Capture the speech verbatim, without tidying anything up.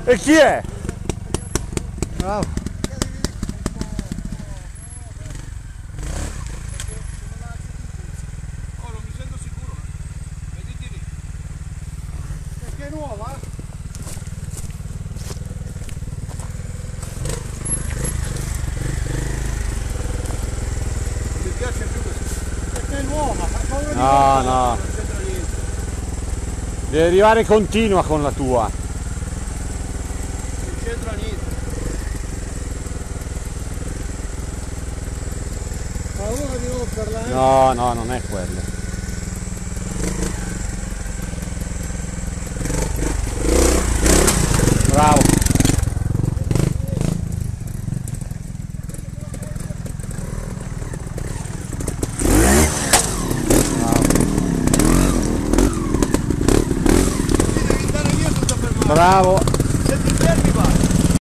E chi è? Bravo. Oh, non mi sento sicuro. Vediti lì. Perché è nuova? Mi piace più così. Perché è nuova, fa paura di No, no. Non c'entra niente. Devi arrivare continua con la tua. Non c'entra niente. paura di romperla, eh? No, no, non è quello. Bravo. Devi andare via senza fermare. Bravo.